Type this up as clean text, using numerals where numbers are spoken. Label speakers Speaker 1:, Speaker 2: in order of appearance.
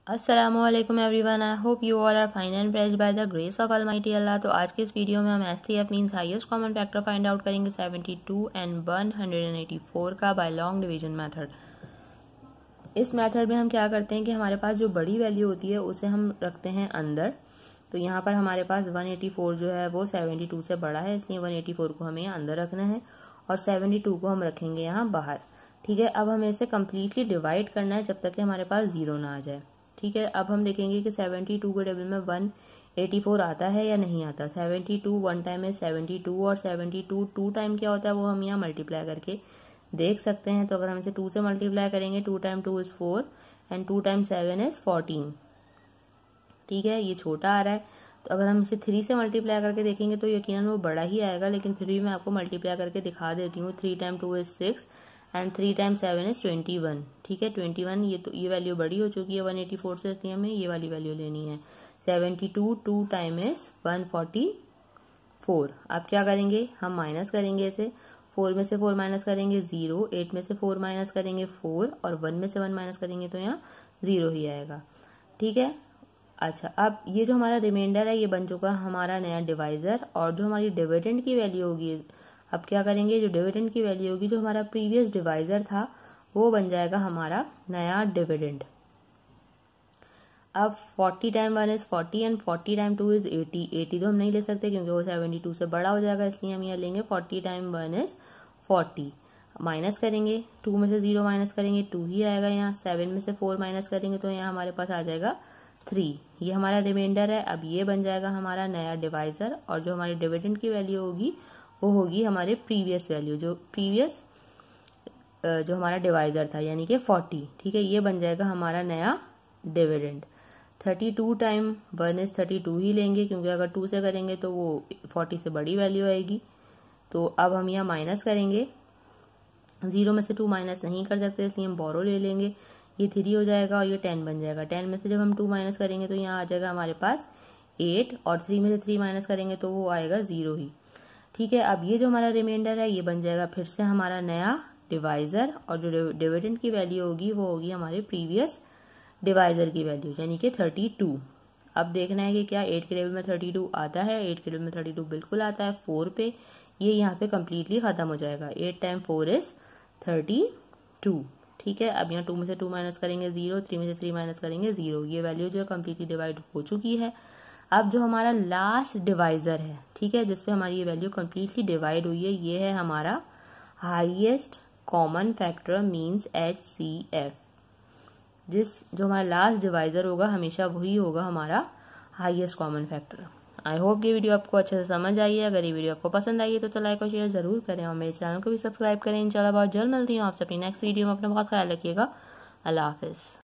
Speaker 1: अस्सलामुअलैकुम everyone, I hope you all are fine and blessed by the grace of almighty Allah. तो आज के इस वीडियो में हम HCF means highest common factor find out करेंगे 72 एंड 184 का बाय लॉन्ग डिवीजन मेथड। इस मेथड में हम क्या करते हैं कि हमारे पास जो बड़ी वैल्यू होती है उसे हम रखते हैं अंदर। तो यहाँ पर हमारे पास 184 जो है वो 72 से बड़ा है, इसलिए 184 को हमें यहाँ अंदर रखना है और 72 को हम रखेंगे यहाँ बाहर। ठीक है, अब हमें इसे कम्प्लीटली डिवाइड करना है जब तक कि हमारे पास जीरो ना आ जाए। ठीक है, अब हम देखेंगे कि 72 के टेबल में 184 आता है या नहीं आता। 72 वन टाइम है 72 और 72 टू टाइम क्या होता है वो हम यहाँ मल्टीप्लाई करके देख सकते हैं। तो अगर हम इसे 2 से मल्टीप्लाई करेंगे, 2 time 2 is 4 and 2 time 7 is 14। ठीक है, ये छोटा आ रहा है। तो अगर हम इसे 3 से मल्टीप्लाई करके देखेंगे तो यकीनन वो बड़ा ही आएगा, लेकिन फिर भी मैं आपको मल्टीप्लाई करके दिखा देती हूँ। 3 time 2 is 6 and 3 time 7 is 21। ठीक है, 21 ये वैल्यू बड़ी हो चुकी है 184 से, इसलिए हमें ये वाली वैल्यू लेनी है। 72 2 टाइम इज 144। अब क्या करेंगे, हम माइनस करेंगे इसे। 4 में से 4 माइनस करेंगे 0, 8 में से 4 माइनस करेंगे 4 और 1 में से 1 माइनस करेंगे तो यहाँ 0 ही आएगा। ठीक है, अच्छा अब ये जो हमारा रिमाइंडर है ये बन चुका है हमारा नया डिवाइजर। और जो हमारी डिविडेंड की वैल्यू होगी, अब क्या करेंगे, जो डिविडेंड की वैल्यू होगी, जो हमारा प्रीवियस डिवाइजर था वो बन जाएगा हमारा नया डिविडेंड। अब 40 time 1 is 40 and 40 time 2 is 80। 80 तो हम नहीं ले सकते क्योंकि वो 72 से बड़ा हो जाएगा, इसलिए हम यहाँ लेंगे 40 टाइम 1 इज 40। माइनस करेंगे, 2 में से 0 माइनस करेंगे 2 ही आएगा यहाँ। 7 में से 4 माइनस करेंगे तो यहाँ हमारे पास आ जाएगा 3। ये हमारा रिमाइंडर है। अब ये बन जाएगा हमारा नया डिवाइजर और जो हमारी डिविडेंड की वैल्यू होगी वो होगी हमारे प्रीवियस वैल्यू, जो हमारा डिवाइजर था यानी कि 40। ठीक है, ये बन जाएगा हमारा नया डिविडेंड। 32 टाइम 1 इज 32 ही लेंगे क्योंकि अगर 2 से करेंगे तो वो 40 से बड़ी वैल्यू आएगी। तो अब हम यहाँ माइनस करेंगे, 0 में से 2 माइनस नहीं कर सकते इसलिए हम बोरो ले लेंगे। ये 3 हो जाएगा और ये 10 बन जाएगा। 10 में से जब हम 2 माइनस करेंगे तो यहाँ आ जाएगा हमारे पास 8 और 3 में से 3 माइनस करेंगे तो वो आएगा 0 ही। ठीक है, अब ये जो हमारा रिमाइंडर है ये बन जाएगा फिर से हमारा नया डिवाइजर और जो डिविडेंड की वैल्यू होगी वो होगी हमारे प्रीवियस डिवाइजर की वैल्यू यानी कि 32। अब देखना है कि क्या 8 के टेबल में 32 आता है। 8 के टेबल में 32 बिल्कुल आता है। 4 पे ये यहाँ पे कम्प्लीटली खत्म हो जाएगा। 8 टाइम 4 इज 32। ठीक है, अब यहाँ 2 में से 2 माइनस करेंगे 0, 3 में से 3 माइनस करेंगे 0। ये वैल्यू जो है कम्प्लीटली डिवाइड हो चुकी है। अब जो हमारा लास्ट डिवाइजर है, ठीक है, जिसपे हमारी ये वैल्यू कम्प्लीटली डिवाइड हुई है, ये है हमारा highest common factor means HCF। जो हमारा लास्ट डिवाइजर होगा हमेशा वही होगा हमारा highest common factor. I hope ये वीडियो आपको अच्छे से समझ आई है। अगर ये वीडियो आपको पसंद आई है तो लाइक और शेयर जरूर करें और मेरे चैनल को भी सब्सक्राइब करें। इंशाल्लाह बहुत जल्द मिलती हूँ आपसे अपनी नेक्स्ट वीडियो में। अपना बहुत ख्याल रखिएगा। अल्लाह हाफिज़।